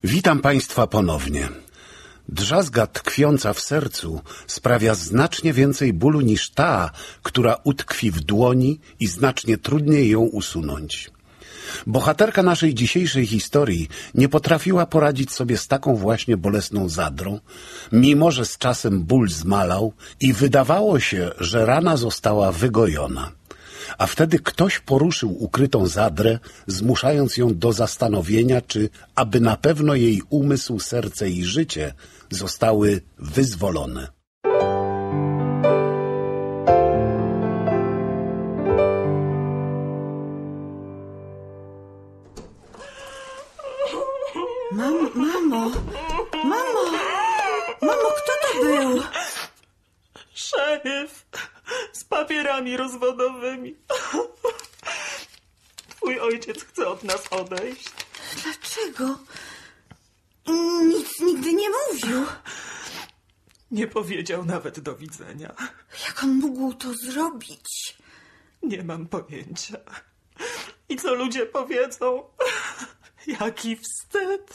Witam Państwa ponownie. Drzazga tkwiąca w sercu sprawia znacznie więcej bólu niż ta, która utkwi w dłoni i znacznie trudniej ją usunąć. Bohaterka naszej dzisiejszej historii nie potrafiła poradzić sobie z taką właśnie bolesną zadrą, mimo że z czasem ból zmalał i wydawało się, że rana została wygojona. A wtedy ktoś poruszył ukrytą zadrę, zmuszając ją do zastanowienia, czy aby na pewno jej umysł, serce i życie zostały wyzwolone. Mamo, kto to był? Szeryf z papierami rozwodowymi. Twój ojciec chce od nas odejść. Dlaczego? Nic nigdy nie mówił. Nie powiedział nawet do widzenia. Jak on mógł to zrobić? Nie mam pojęcia. I co ludzie powiedzą? Jaki wstyd.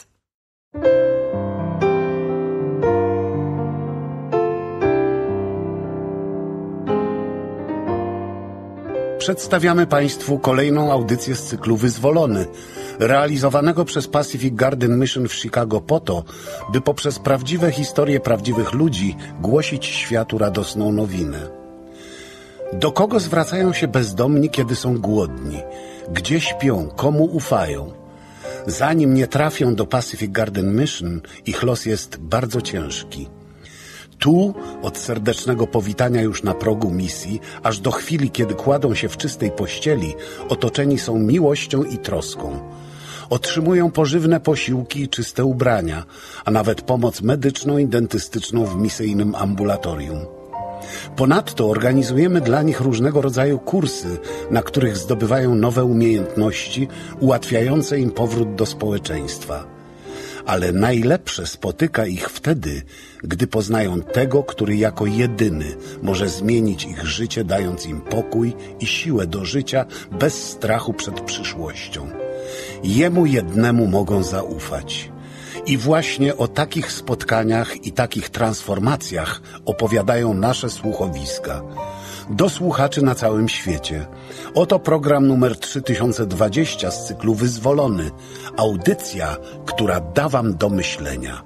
Przedstawiamy Państwu kolejną audycję z cyklu Wyzwolony, realizowanego przez Pacific Garden Mission w Chicago po to, by poprzez prawdziwe historie prawdziwych ludzi głosić światu radosną nowinę. Do kogo zwracają się bezdomni, kiedy są głodni? Gdzie śpią? Komu ufają? Zanim nie trafią do Pacific Garden Mission, ich los jest bardzo ciężki. Tu, od serdecznego powitania już na progu misji, aż do chwili, kiedy kładą się w czystej pościeli, otoczeni są miłością i troską. Otrzymują pożywne posiłki i czyste ubrania, a nawet pomoc medyczną i dentystyczną w misyjnym ambulatorium. Ponadto organizujemy dla nich różnego rodzaju kursy, na których zdobywają nowe umiejętności ułatwiające im powrót do społeczeństwa. Ale najlepsze spotyka ich wtedy, gdy poznają tego, który jako jedyny może zmienić ich życie, dając im pokój i siłę do życia bez strachu przed przyszłością. Jemu jednemu mogą zaufać. I właśnie o takich spotkaniach i takich transformacjach opowiadają nasze słuchowiska. Do słuchaczy na całym świecie. Oto program numer 3020 z cyklu Wyzwolony. Audycja, która da wam do myślenia.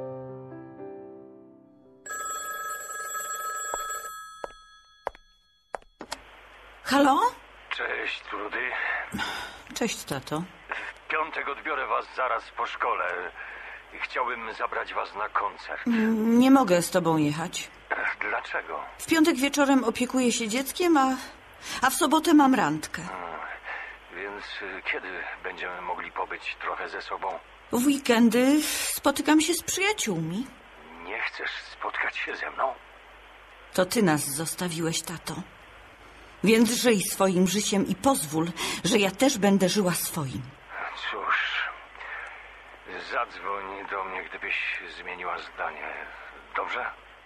Halo? Cześć, Trudy. Cześć, tato. W piątek odbiorę was zaraz po szkole. Chciałbym zabrać was na koncert. Nie mogę z tobą jechać. Dlaczego? W piątek wieczorem opiekuję się dzieckiem, a w sobotę mam randkę. Więc kiedy będziemy mogli pobyć trochę ze sobą? W weekendy spotykam się z przyjaciółmi. Nie chcesz spotkać się ze mną? To ty nas zostawiłeś, tato. Więc żyj swoim życiem i pozwól, że ja też będę żyła swoim. Cóż, zadzwoń do mnie, gdybyś zmieniła zdanie. Dobrze?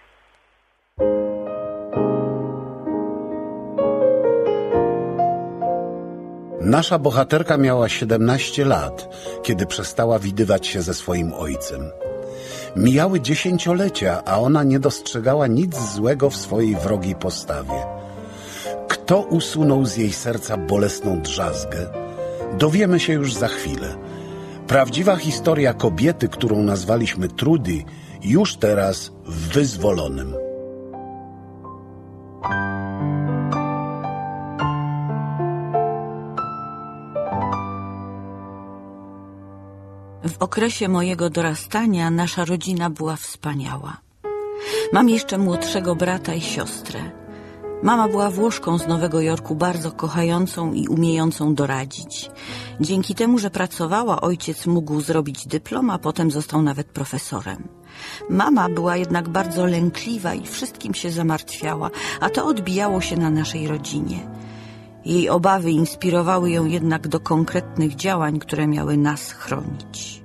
Nasza bohaterka miała 17 lat, kiedy przestała widywać się ze swoim ojcem. Mijały dziesięciolecia, a ona nie dostrzegała nic złego w swojej wrogiej postawie. Kto usunął z jej serca bolesną drzazgę? Dowiemy się już za chwilę. Prawdziwa historia kobiety, którą nazwaliśmy Trudy, już teraz w Wyzwolonym. W okresie mojego dorastania nasza rodzina była wspaniała. Mam jeszcze młodszego brata i siostrę. Mama była Włoszką z Nowego Jorku, bardzo kochającą i umiejącą doradzić. Dzięki temu, że pracowała, ojciec mógł zrobić dyplom, a potem został nawet profesorem. Mama była jednak bardzo lękliwa i wszystkim się zamartwiała, a to odbijało się na naszej rodzinie. Jej obawy inspirowały ją jednak do konkretnych działań, które miały nas chronić.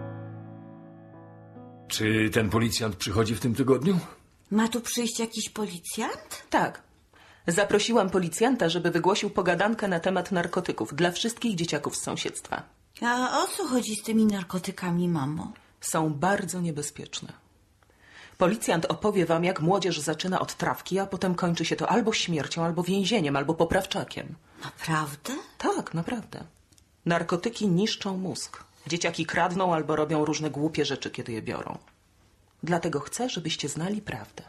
Czy ten policjant przychodzi w tym tygodniu? Ma tu przyjść jakiś policjant? Tak. Zaprosiłam policjanta, żeby wygłosił pogadankę na temat narkotyków dla wszystkich dzieciaków z sąsiedztwa. A o co chodzi z tymi narkotykami, mamo? są bardzo niebezpieczne. Policjant opowie wam, jak młodzież zaczyna od trawki, a potem kończy się to albo śmiercią, albo więzieniem, albo poprawczakiem. Naprawdę? Tak, naprawdę. Narkotyki niszczą mózg. Dzieciaki kradną albo robią różne głupie rzeczy, kiedy je biorą. Dlatego chcę, żebyście znali prawdę.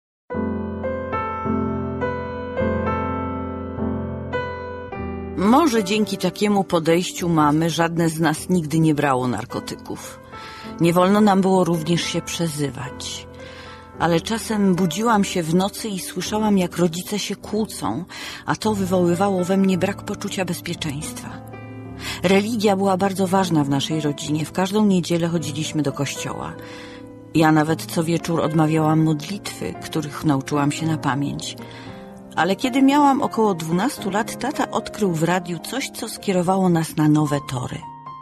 Może dzięki takiemu podejściu mamy żadne z nas nigdy nie brało narkotyków. Nie wolno nam było również się przezywać. Ale czasem budziłam się w nocy i słyszałam, jak rodzice się kłócą, a to wywoływało we mnie brak poczucia bezpieczeństwa. Religia była bardzo ważna w naszej rodzinie. W każdą niedzielę chodziliśmy do kościoła. Ja nawet co wieczór odmawiałam modlitwy, których nauczyłam się na pamięć. Ale kiedy miałam około 12 lat, tata odkrył w radiu coś, co skierowało nas na nowe tory.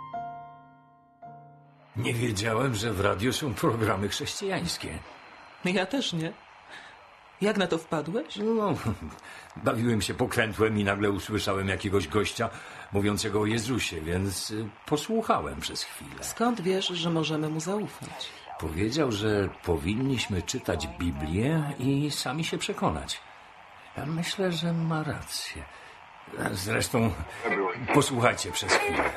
Nie wiedziałem, że w radiu są programy chrześcijańskie. Ja też nie. Jak na to wpadłeś? No, bawiłem się pokrętłem i nagle usłyszałem jakiegoś gościa mówiącego o Jezusie, więc posłuchałem przez chwilę. Skąd wiesz, że możemy mu zaufać? Powiedział, że powinniśmy czytać Biblię i sami się przekonać. Ja myślę, że ma rację. Zresztą posłuchajcie przez chwilę.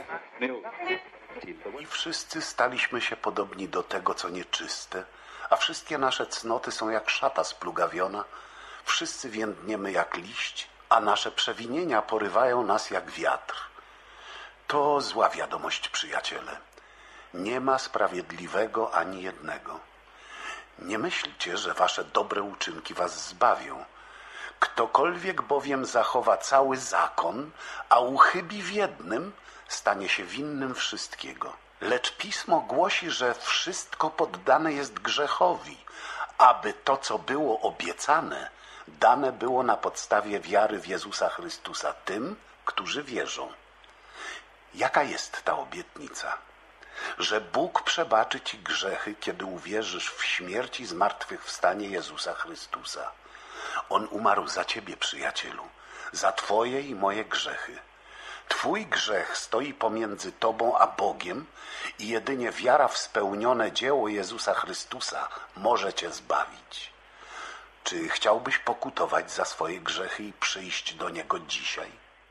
I wszyscy staliśmy się podobni do tego, co nieczyste, a wszystkie nasze cnoty są jak szata splugawiona. Wszyscy więdniemy jak liść, a nasze przewinienia porywają nas jak wiatr. To zła wiadomość, przyjaciele. Nie ma sprawiedliwego ani jednego. Nie myślcie, że wasze dobre uczynki was zbawią. Ktokolwiek bowiem zachowa cały zakon, a uchybi w jednym, stanie się winnym wszystkiego. Lecz Pismo głosi, że wszystko poddane jest grzechowi, aby to, co było obiecane, dane było na podstawie wiary w Jezusa Chrystusa tym, którzy wierzą. Jaka jest ta obietnica? Że Bóg przebaczy ci grzechy, kiedy uwierzysz w śmierć i zmartwychwstanie Jezusa Chrystusa. On umarł za ciebie, przyjacielu, za twoje i moje grzechy. Twój grzech stoi pomiędzy tobą a Bogiem i jedynie wiara w spełnione dzieło Jezusa Chrystusa może cię zbawić. Czy chciałbyś pokutować za swoje grzechy i przyjść do Niego dzisiaj?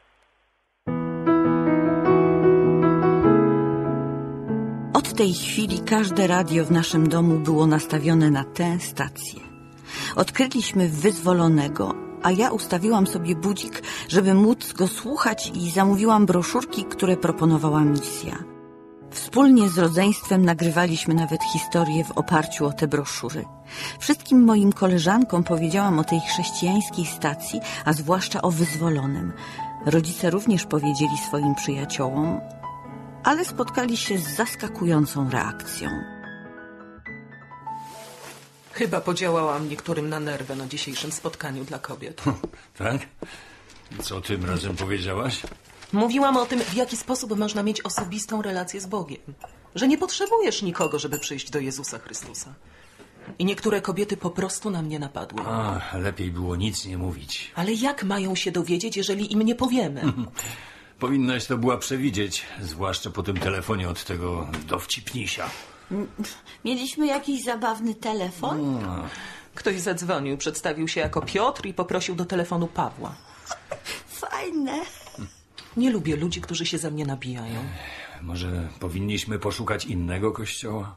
Od tej chwili każde radio w naszym domu było nastawione na tę stację. Odkryliśmy Wyzwolonego, a ja ustawiłam sobie budzik, żeby móc go słuchać, i zamówiłam broszurki, które proponowała misja. Wspólnie z rodzeństwem nagrywaliśmy nawet historię w oparciu o te broszury. Wszystkim moim koleżankom powiedziałam o tej chrześcijańskiej stacji, a zwłaszcza o Wyzwolonym. Rodzice również powiedzieli swoim przyjaciołom, ale spotkali się z zaskakującą reakcją. Chyba podziałałam niektórym na nerwę na dzisiejszym spotkaniu dla kobiet. Tak? Co tym razem powiedziałaś? Mówiłam o tym, w jaki sposób można mieć osobistą relację z Bogiem. Że nie potrzebujesz nikogo, żeby przyjść do Jezusa Chrystusa. I niektóre kobiety po prostu na mnie napadły. Lepiej było nic nie mówić. Ale jak mają się dowiedzieć, jeżeli im nie powiemy? Powinnaś to była przewidzieć, zwłaszcza po tym telefonie od tego dowcipnisia. Mieliśmy jakiś zabawny telefon? Ktoś zadzwonił, przedstawił się jako Piotr i poprosił do telefonu Pawła. Fajne. Nie lubię ludzi, którzy się ze mnie nabijają. Może powinniśmy poszukać innego kościoła?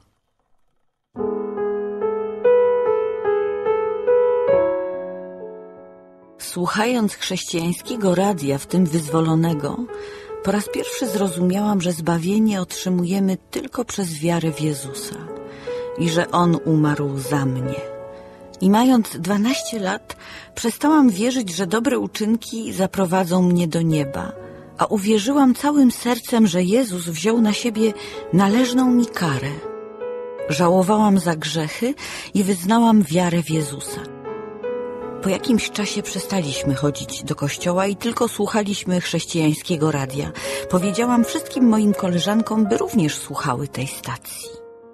Słuchając chrześcijańskiego radia, w tym Wyzwolonego, po raz pierwszy zrozumiałam, że zbawienie otrzymujemy tylko przez wiarę w Jezusa i że On umarł za mnie. I mając 12 lat, przestałam wierzyć, że dobre uczynki zaprowadzą mnie do nieba, a uwierzyłam całym sercem, że Jezus wziął na siebie należną mi karę. Żałowałam za grzechy i wyznałam wiarę w Jezusa. Po jakimś czasie przestaliśmy chodzić do kościoła i tylko słuchaliśmy chrześcijańskiego radia. Powiedziałam wszystkim moim koleżankom, by również słuchały tej stacji.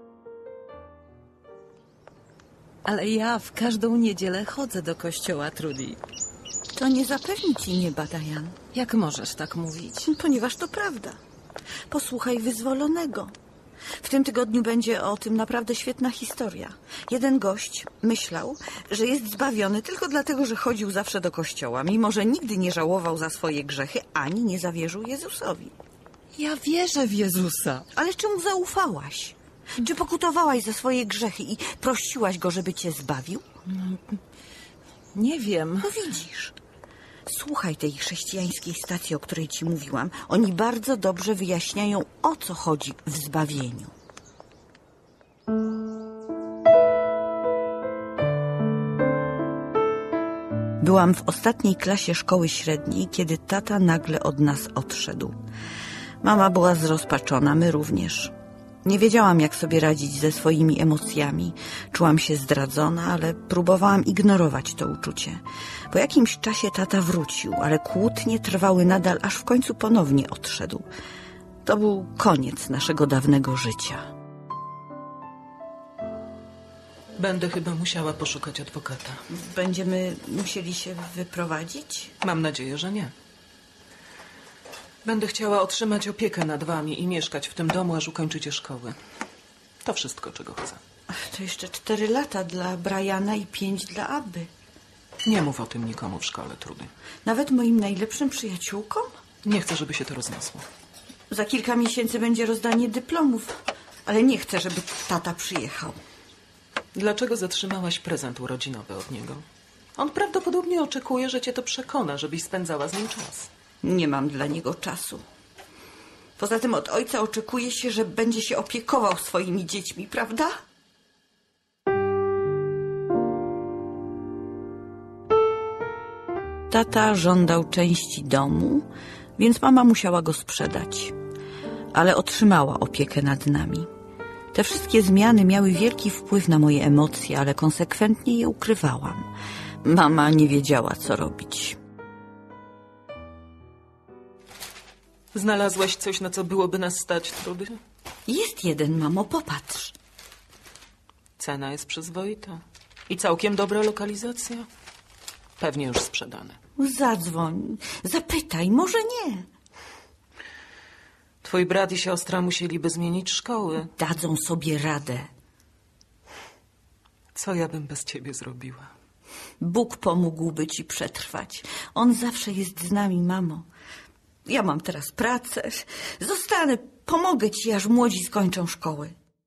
Ale ja w każdą niedzielę chodzę do kościoła, Trudy. To nie zapewni ci nieba, Diane. Jak możesz tak mówić? Ponieważ to prawda. Posłuchaj Wyzwolonego. W tym tygodniu będzie o tym naprawdę świetna historia. Jeden gość myślał, że jest zbawiony tylko dlatego, że chodził zawsze do kościoła, mimo że nigdy nie żałował za swoje grzechy, ani nie zawierzył Jezusowi. Ja wierzę w Jezusa. Ale czy mu zaufałaś? Czy pokutowałaś za swoje grzechy i prosiłaś go, żeby cię zbawił? Nie wiem. No widzisz. Słuchaj tej chrześcijańskiej stacji, o której ci mówiłam. Oni bardzo dobrze wyjaśniają, o co chodzi w zbawieniu. Byłam w ostatniej klasie szkoły średniej, kiedy tata nagle od nas odszedł. Mama była zrozpaczona, my również. Nie wiedziałam, jak sobie radzić ze swoimi emocjami. Czułam się zdradzona, ale próbowałam ignorować to uczucie. Po jakimś czasie tata wrócił, ale kłótnie trwały nadal, aż w końcu ponownie odszedł. To był koniec naszego dawnego życia. Będę chyba musiała poszukać adwokata. Będziemy musieli się wyprowadzić? Mam nadzieję, że nie. Będę chciała otrzymać opiekę nad wami i mieszkać w tym domu, aż ukończycie szkołę. To wszystko, czego chcę. To jeszcze 4 lata dla Briana i 5 dla Abby. Nie mów o tym nikomu w szkole, Trudy. Nawet moim najlepszym przyjaciółkom? Nie chcę, żeby się to rozniosło. Za kilka miesięcy będzie rozdanie dyplomów, ale nie chcę, żeby tata przyjechał. Dlaczego zatrzymałaś prezent urodzinowy od niego? On prawdopodobnie oczekuje, że cię to przekona, żebyś spędzała z nim czas. Nie mam dla niego czasu. Poza tym od ojca oczekuje się, że będzie się opiekował swoimi dziećmi, prawda? Tata żądał części domu, więc mama musiała go sprzedać. Ale otrzymała opiekę nad nami. Te wszystkie zmiany miały wielki wpływ na moje emocje, ale konsekwentnie je ukrywałam. Mama nie wiedziała, co robić. Znalazłaś coś, na co byłoby nas stać, Trudy? Jest jeden, mamo, popatrz. Cena jest przyzwoita. I całkiem dobra lokalizacja. Pewnie już sprzedane. Zadzwoń, zapytaj, może nie. Twój brat i siostra musieliby zmienić szkoły. Dadzą sobie radę. Co ja bym bez ciebie zrobiła? Bóg pomógłby ci przetrwać. On zawsze jest z nami, mamo. Ja mam teraz pracę. Zostanę, pomogę ci, aż młodzi skończą szkoły.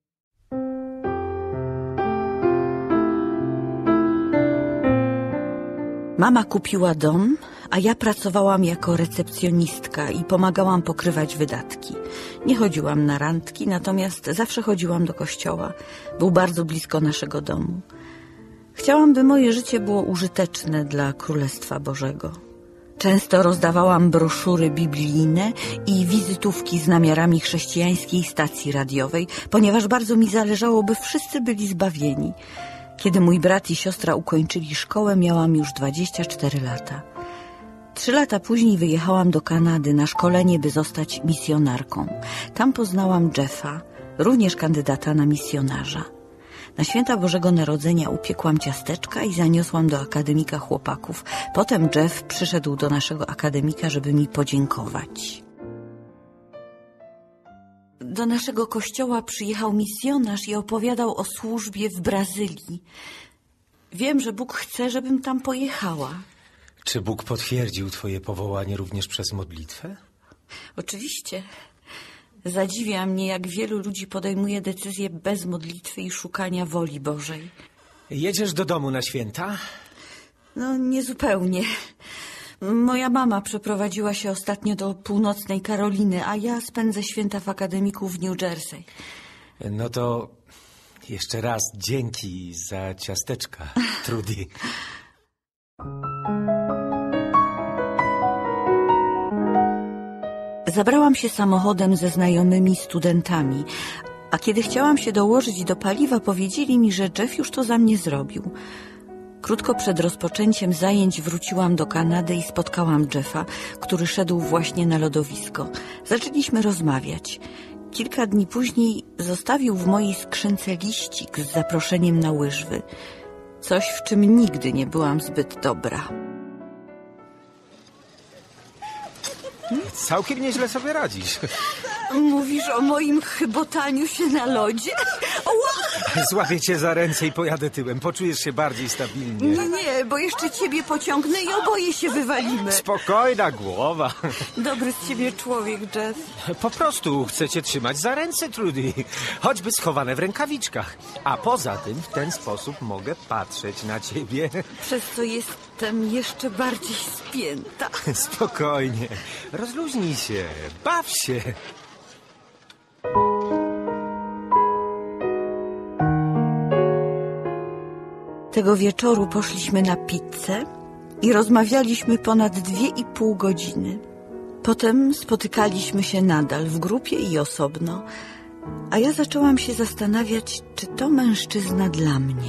Mama kupiła dom, a ja pracowałam jako recepcjonistka i pomagałam pokrywać wydatki. Nie chodziłam na randki, natomiast zawsze chodziłam do kościoła. Był bardzo blisko naszego domu. Chciałam, by moje życie było użyteczne dla Królestwa Bożego. Często rozdawałam broszury biblijne i wizytówki z namiarami chrześcijańskiej stacji radiowej, ponieważ bardzo mi zależało, by wszyscy byli zbawieni. Kiedy mój brat i siostra ukończyli szkołę, miałam już 24 lata. 3 lata później wyjechałam do Kanady na szkolenie, by zostać misjonarką. Tam poznałam Jeffa, również kandydata na misjonarza. Na święta Bożego Narodzenia upiekłam ciasteczka i zaniosłam do akademika chłopaków. Potem Jeff przyszedł do naszego akademika, żeby mi podziękować. Do naszego kościoła przyjechał misjonarz i opowiadał o służbie w Brazylii. Wiem, że Bóg chce, żebym tam pojechała. Czy Bóg potwierdził twoje powołanie również przez modlitwę? Oczywiście. Zadziwia mnie, jak wielu ludzi podejmuje decyzje bez modlitwy i szukania woli Bożej. Jedziesz do domu na święta? No, niezupełnie. Moja mama przeprowadziła się ostatnio do północnej Karoliny, a ja spędzę święta w akademiku w New Jersey. No to jeszcze raz dzięki za ciasteczka, Trudy. Zabrałam się samochodem ze znajomymi studentami, a kiedy chciałam się dołożyć do paliwa, powiedzieli mi, że Jeff już to za mnie zrobił. Krótko przed rozpoczęciem zajęć wróciłam do Kanady i spotkałam Jeffa, który szedł właśnie na lodowisko. Zaczęliśmy rozmawiać. Kilka dni później zostawił w mojej skrzynce liścik z zaproszeniem na łyżwy. Coś, w czym nigdy nie byłam zbyt dobra. Całkiem nieźle sobie radzisz. Mówisz o moim chybotaniu się na lodzie? Ła! Złapię cię za ręce i pojadę tyłem. Poczujesz się bardziej stabilnie. Nie, bo jeszcze ciebie pociągnę i oboje się wywalimy. Spokojna głowa. Dobry z ciebie człowiek, Jeff. Po prostu chcę cię trzymać za ręce, Trudy. Choćby schowane w rękawiczkach. A poza tym w ten sposób mogę patrzeć na ciebie. Przez co jestem jeszcze bardziej spięta. Spokojnie. Rozluźnij się. Baw się. Tego wieczoru poszliśmy na pizzę i rozmawialiśmy ponad 2,5 godziny. Potem spotykaliśmy się nadal w grupie i osobno, a ja zaczęłam się zastanawiać, czy to mężczyzna dla mnie.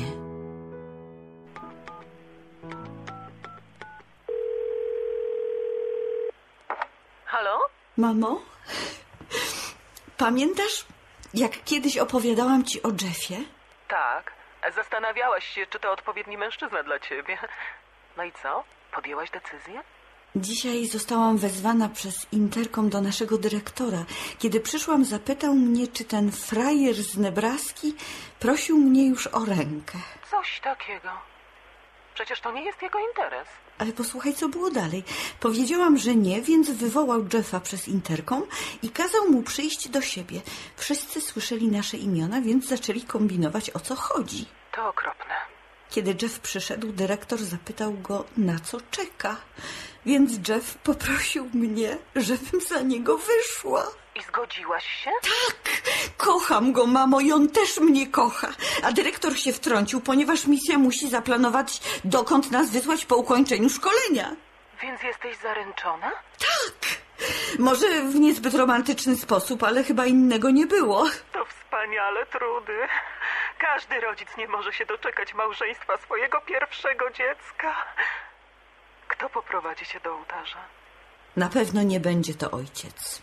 Halo? Mamo, pamiętasz, jak kiedyś opowiadałam ci o Jeffie? Tak. Zastanawiałaś się, czy to odpowiedni mężczyzna dla ciebie. No i co? Podjęłaś decyzję? Dzisiaj zostałam wezwana przez interkom do naszego dyrektora. Kiedy przyszłam, zapytał mnie, czy ten frajer z Nebraski prosił mnie już o rękę. Coś takiego. Przecież to nie jest jego interes. Ale posłuchaj, co było dalej. Powiedziałam, że nie, więc wywołał Jeffa przez interkom i kazał mu przyjść do siebie. Wszyscy słyszeli nasze imiona, więc zaczęli kombinować, o co chodzi. To okropne. Kiedy Jeff przyszedł, dyrektor zapytał go, na co czeka. Więc Jeff poprosił mnie, żebym za niego wyszła. I zgodziłaś się? Tak, kocham go, mamo, i on też mnie kocha. A dyrektor się wtrącił, ponieważ misja musi zaplanować, dokąd nas wysłać po ukończeniu szkolenia. Więc jesteś zaręczona? Tak, może w niezbyt romantyczny sposób, ale chyba innego nie było. To wspaniale, Trudy. Każdy rodzic nie może się doczekać małżeństwa swojego pierwszego dziecka. Kto poprowadzi cię do ołtarza? Na pewno nie będzie to ojciec.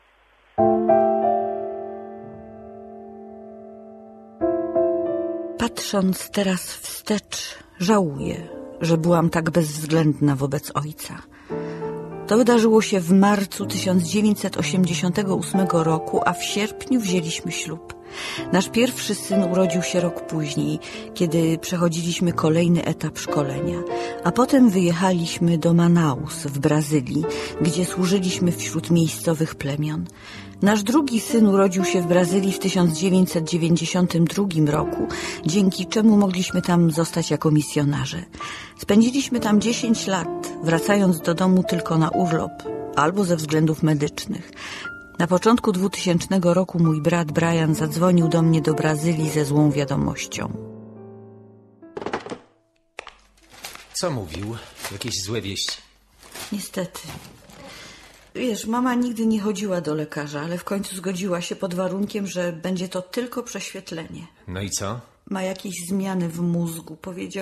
Patrząc teraz wstecz, żałuję, że byłam tak bezwzględna wobec ojca. To wydarzyło się w marcu 1988 roku, a w sierpniu wzięliśmy ślub. Nasz pierwszy syn urodził się rok później, kiedy przechodziliśmy kolejny etap szkolenia, a potem wyjechaliśmy do Manaus w Brazylii, gdzie służyliśmy wśród miejscowych plemion. Nasz drugi syn urodził się w Brazylii w 1992 roku, dzięki czemu mogliśmy tam zostać jako misjonarze. Spędziliśmy tam 10 lat, wracając do domu tylko na urlop albo ze względów medycznych. Na początku 2000 roku mój brat Brian zadzwonił do mnie do Brazylii ze złą wiadomością. Co mówił? Jakieś złe wieści? Niestety. Wiesz, mama nigdy nie chodziła do lekarza, ale w końcu zgodziła się pod warunkiem, że będzie to tylko prześwietlenie. No i co? Ma jakieś zmiany w mózgu.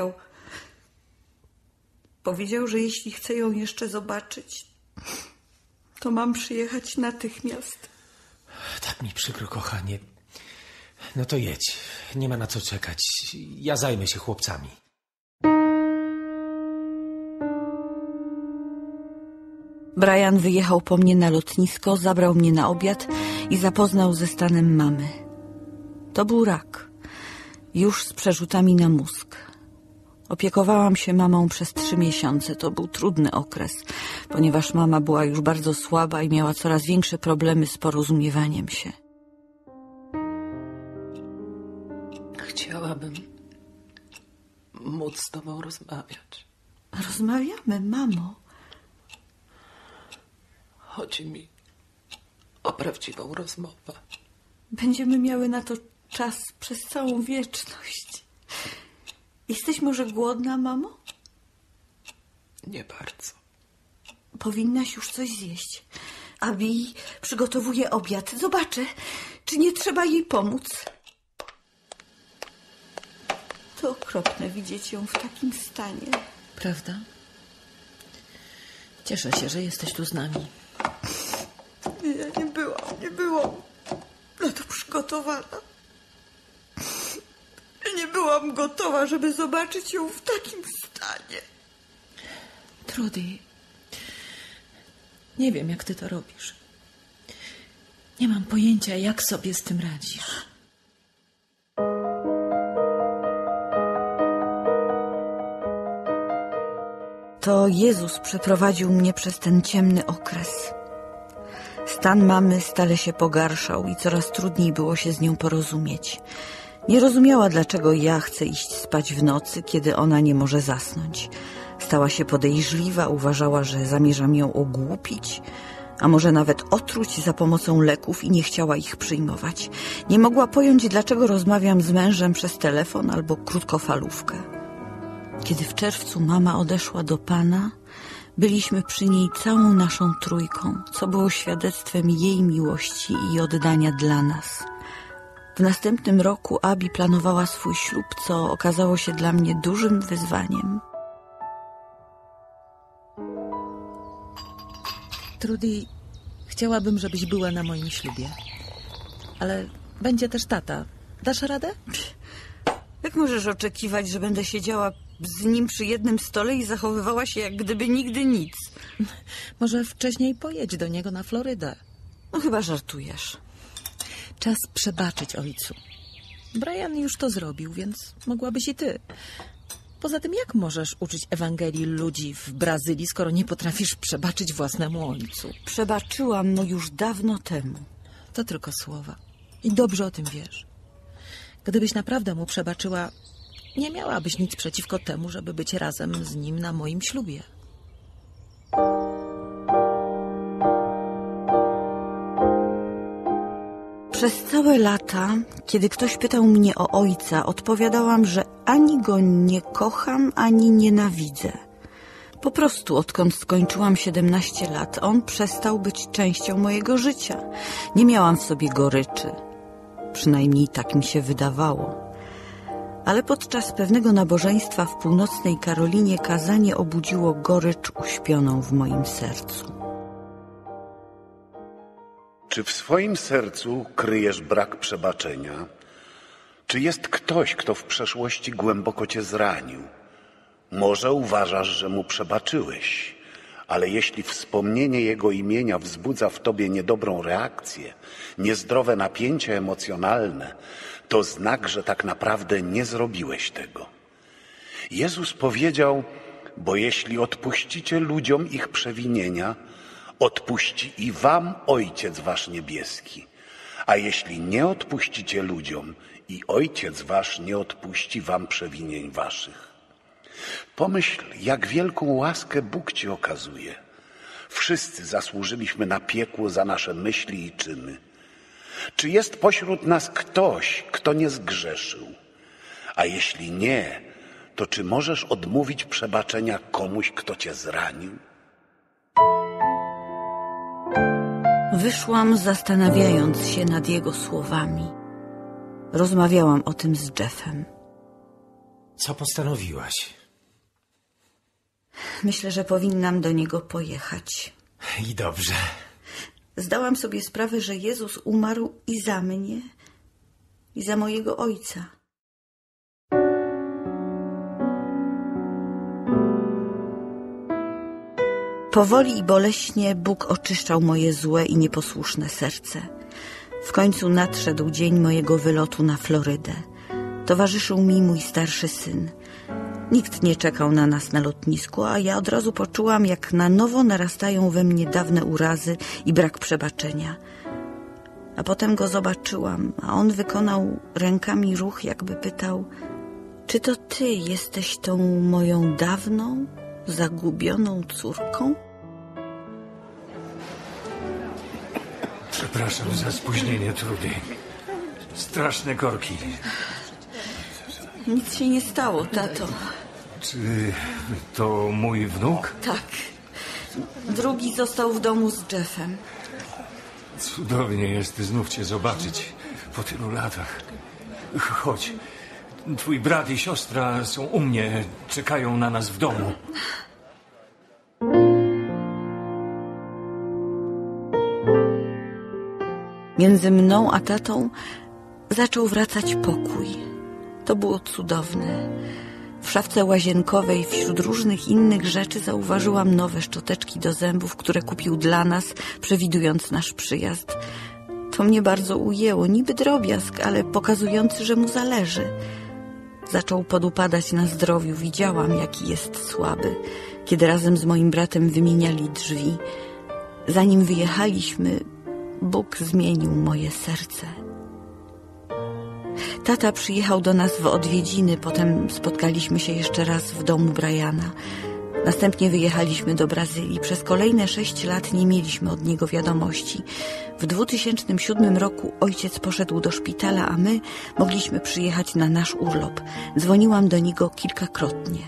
Powiedział, że jeśli chcę ją jeszcze zobaczyć, to mam przyjechać natychmiast. Tak mi przykro, kochanie. No to jedź. Nie ma na co czekać. Ja zajmę się chłopcami. Brian wyjechał po mnie na lotnisko, zabrał mnie na obiad i zapoznał ze stanem mamy. To był rak. Już z przerzutami na mózg. Opiekowałam się mamą przez 3 miesiące. To był trudny okres, ponieważ mama była już bardzo słaba i miała coraz większe problemy z porozumiewaniem się. Chciałabym móc z tobą rozmawiać. Rozmawiamy, mamo. Chodzi mi o prawdziwą rozmowę. Będziemy miały na to czas przez całą wieczność. Jesteś może głodna, mamo? Nie bardzo. Powinnaś już coś zjeść. Abi przygotowuje obiad. Zobaczę, czy nie trzeba jej pomóc. To okropne widzieć ją w takim stanie. Prawda? Cieszę się, że jesteś tu z nami. Ja nie byłam na to przygotowana. Nie byłam gotowa, żeby zobaczyć ją w takim stanie. Trudy, nie wiem, jak ty to robisz. Nie mam pojęcia, jak sobie z tym radzisz. To Jezus przeprowadził mnie przez ten ciemny okres. Stan mamy stale się pogarszał i coraz trudniej było się z nią porozumieć. Nie rozumiała, dlaczego ja chcę iść spać w nocy, kiedy ona nie może zasnąć. Stała się podejrzliwa, uważała, że zamierzam ją ogłupić, a może nawet otruć za pomocą leków i nie chciała ich przyjmować. Nie mogła pojąć, dlaczego rozmawiam z mężem przez telefon albo krótkofalówkę. Kiedy w czerwcu mama odeszła do Pana, byliśmy przy niej całą naszą trójką, co było świadectwem jej miłości i oddania dla nas. W następnym roku Abi planowała swój ślub, co okazało się dla mnie dużym wyzwaniem. Trudy, chciałabym, żebyś była na moim ślubie. Ale będzie też tata. Dasz radę? Jak możesz oczekiwać, że będę siedziała z nim przy jednym stole i zachowywała się, jak gdyby nigdy nic? Może wcześniej pojedź do niego na Florydę. No chyba żartujesz. Czas przebaczyć ojcu. Brian już to zrobił, więc mogłabyś i ty. Poza tym, jak możesz uczyć Ewangelii ludzi w Brazylii, skoro nie potrafisz przebaczyć własnemu ojcu? Przebaczyłam mu już dawno temu. To tylko słowa. I dobrze o tym wiesz. Gdybyś naprawdę mu przebaczyła, nie miałabyś nic przeciwko temu, żeby być razem z nim na moim ślubie. Przez całe lata, kiedy ktoś pytał mnie o ojca, odpowiadałam, że ani go nie kocham, ani nienawidzę. Po prostu, odkąd skończyłam 17 lat, on przestał być częścią mojego życia. Nie miałam w sobie goryczy. Przynajmniej tak mi się wydawało. Ale podczas pewnego nabożeństwa w północnej Karolinie kazanie obudziło gorycz uśpioną w moim sercu. Czy w swoim sercu kryjesz brak przebaczenia? Czy jest ktoś, kto w przeszłości głęboko cię zranił? Może uważasz, że mu przebaczyłeś, ale jeśli wspomnienie jego imienia wzbudza w tobie niedobrą reakcję, niezdrowe napięcie emocjonalne, to znak, że tak naprawdę nie zrobiłeś tego. Jezus powiedział, bo jeśli odpuścicie ludziom ich przewinienia, odpuści i wam Ojciec wasz niebieski. A jeśli nie odpuścicie ludziom, i Ojciec wasz nie odpuści wam przewinień waszych. Pomyśl, jak wielką łaskę Bóg ci okazuje. Wszyscy zasłużyliśmy na piekło za nasze myśli i czyny. Czy jest pośród nas ktoś, kto nie zgrzeszył? A jeśli nie, to czy możesz odmówić przebaczenia komuś, kto cię zranił? Wyszłam, zastanawiając się nad jego słowami. Rozmawiałam o tym z Jeffem. Co postanowiłaś? Myślę, że powinnam do niego pojechać. I dobrze. Zdałam sobie sprawę, że Jezus umarł i za mnie, i za mojego ojca. Powoli i boleśnie Bóg oczyszczał moje złe i nieposłuszne serce. W końcu nadszedł dzień mojego wylotu na Florydę. Towarzyszył mi mój starszy syn. Nikt nie czekał na nas na lotnisku, a ja od razu poczułam, jak na nowo narastają we mnie dawne urazy i brak przebaczenia. A potem go zobaczyłam, a on wykonał rękami ruch, jakby pytał: czy to ty jesteś tą moją dawną, zagubioną córką? Przepraszam za spóźnienie, Trudy. Straszne korki. Nic się nie stało, tato. Czy to mój wnuk? Tak. Drugi został w domu z Jeffem. Cudownie jest znów cię zobaczyć po tylu latach. Chodź. Twój brat i siostra są u mnie. Czekają na nas w domu. Między mną a tatą zaczął wracać pokój. To było cudowne. W szafce łazienkowej wśród różnych innych rzeczy zauważyłam nowe szczoteczki do zębów, które kupił dla nas, przewidując nasz przyjazd. To mnie bardzo ujęło, niby drobiazg, ale pokazujący, że mu zależy. Zaczął podupadać na zdrowiu. Widziałam, jaki jest słaby, kiedy razem z moim bratem wymieniali drzwi. Zanim wyjechaliśmy, Bóg zmienił moje serce. Tata przyjechał do nas w odwiedziny, potem spotkaliśmy się jeszcze raz w domu Briana. Następnie wyjechaliśmy do Brazylii. Przez kolejne 6 lat nie mieliśmy od niego wiadomości. W 2007 roku ojciec poszedł do szpitala, a my mogliśmy przyjechać na nasz urlop. Dzwoniłam do niego kilkakrotnie.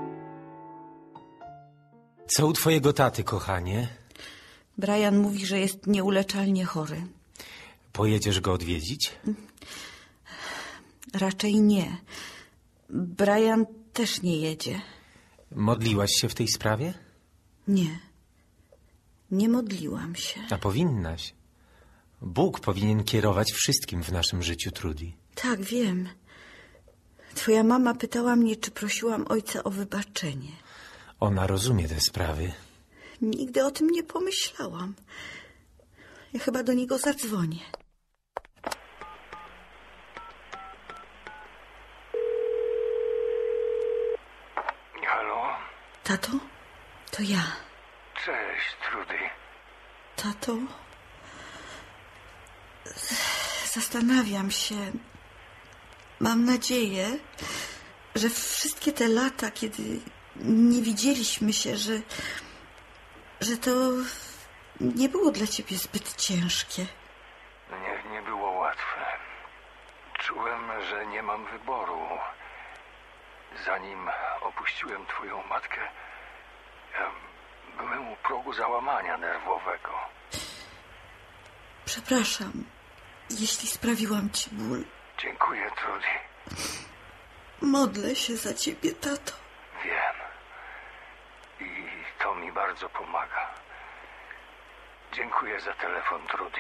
Co u twojego taty, kochanie? Brian mówi, że jest nieuleczalnie chory. Pojedziesz go odwiedzić? Raczej nie. Brian też nie jedzie. Modliłaś się w tej sprawie? Nie. Nie modliłam się. A powinnaś. Bóg powinien kierować wszystkim w naszym życiu, Trudy. Tak, wiem. Twoja mama pytała mnie, czy prosiłam ojca o wybaczenie. Ona rozumie te sprawy. Nigdy o tym nie pomyślałam. Ja chyba do niego zadzwonię. Halo? Tato? To ja. Cześć, Trudy. Tato? Zastanawiam się. Mam nadzieję, że wszystkie te lata, kiedy nie widzieliśmy się, że to nie było dla ciebie zbyt ciężkie. Nie było łatwe. Czułem, że nie mam wyboru. Zanim opuściłem twoją matkę, ja byłem u progu załamania nerwowego. Przepraszam, jeśli sprawiłam ci ból. Dziękuję, Trudy. Modlę się za ciebie, tato. Wiem. I to mi bardzo pomaga. Dziękuję za telefon, Trudy.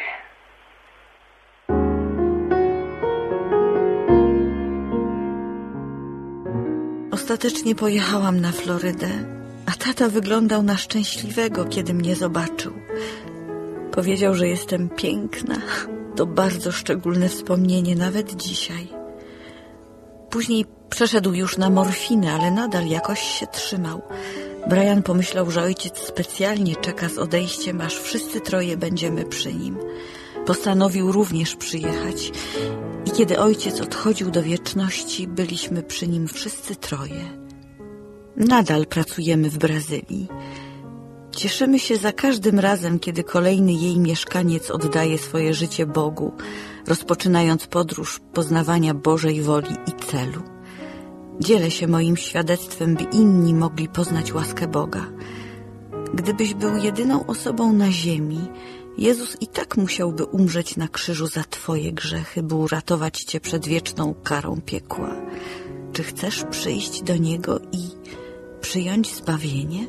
Ostatecznie pojechałam na Florydę, a tata wyglądał na szczęśliwego, kiedy mnie zobaczył. Powiedział, że jestem piękna. To bardzo szczególne wspomnienie, nawet dzisiaj. Później przeszedł już na morfinę, ale nadal jakoś się trzymał. Brian pomyślał, że ojciec specjalnie czeka z odejściem, aż wszyscy troje będziemy przy nim. Postanowił również przyjechać. I kiedy ojciec odchodził do wieczności, byliśmy przy nim wszyscy troje. Nadal pracujemy w Brazylii. Cieszymy się za każdym razem, kiedy kolejny jej mieszkaniec oddaje swoje życie Bogu, rozpoczynając podróż poznawania Bożej woli i celu. Dzielę się moim świadectwem, by inni mogli poznać łaskę Boga. Gdybyś był jedyną osobą na ziemi, Jezus i tak musiałby umrzeć na krzyżu za twoje grzechy, by uratować cię przed wieczną karą piekła. Czy chcesz przyjść do Niego i przyjąć zbawienie?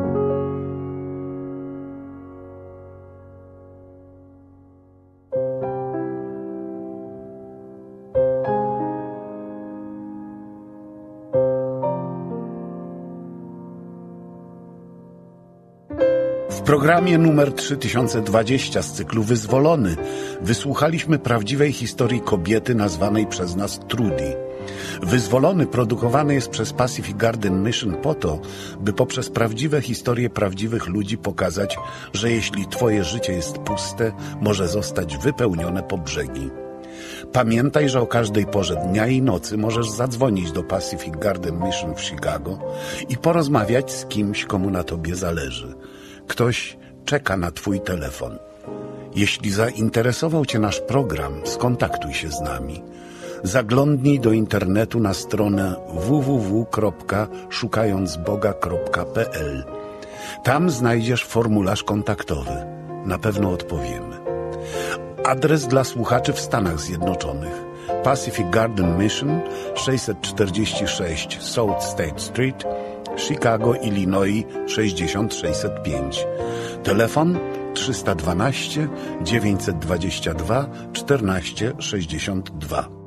W programie numer 3020 z cyklu Wyzwolony wysłuchaliśmy prawdziwej historii kobiety nazwanej przez nas Trudy. Wyzwolony produkowany jest przez Pacific Garden Mission po to, by poprzez prawdziwe historie prawdziwych ludzi pokazać, że jeśli twoje życie jest puste, może zostać wypełnione po brzegi. Pamiętaj, że o każdej porze dnia i nocy możesz zadzwonić do Pacific Garden Mission w Chicago i porozmawiać z kimś, komu na tobie zależy. Ktoś czeka na twój telefon. Jeśli zainteresował cię nasz program, skontaktuj się z nami. Zaglądnij do internetu na stronę www.szukającboga.pl. Tam znajdziesz formularz kontaktowy. Na pewno odpowiemy. Adres dla słuchaczy w Stanach Zjednoczonych: Pacific Garden Mission, 646 South State Street, Chicago, Illinois 60605. Telefon 312 922 1462.